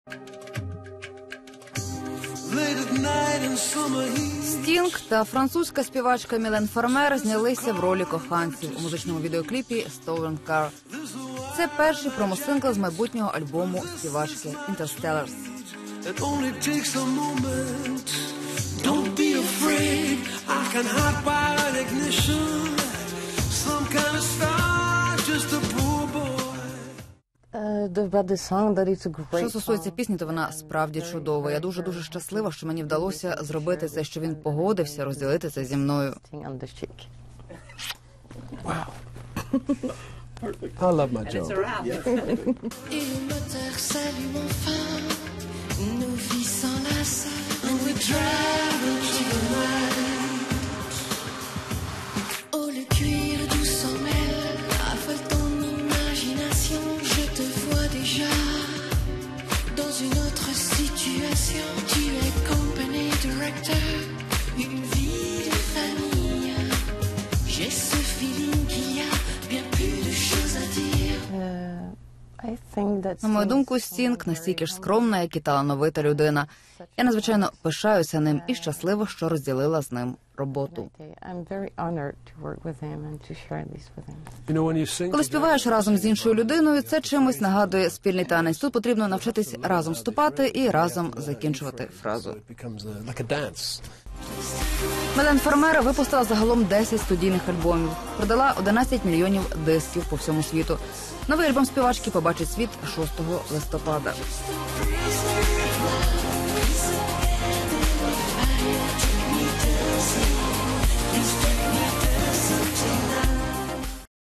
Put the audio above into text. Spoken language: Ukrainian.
Стінг та французька співачка Мілен Фармер знялися в ролі коханців у музичному відеокліпі «Stolen Car». Це перший промо-сингл з майбутнього альбому співачки «Interstellars». Що стосується пісні, то вона справді чудова. Я дуже щаслива, що мені вдалося зробити це, що він погодився розділити це зі мною. I love my job. На мою думку, Стінг настільки ж скромна, як і талановита людина. Я надзвичайно пишаюся ним і щаслива, що розділила з ним роботу. Коли співаєш разом з іншою людиною, це чимось нагадує спільний танець. Тут потрібно навчитись разом ступати і разом закінчувати фразу. Мілен Фармер випустила загалом 10 студійних альбомів, продала 11 мільйонів дисків по всьому світу. Новий альбом співачки побачить світ 6 листопада.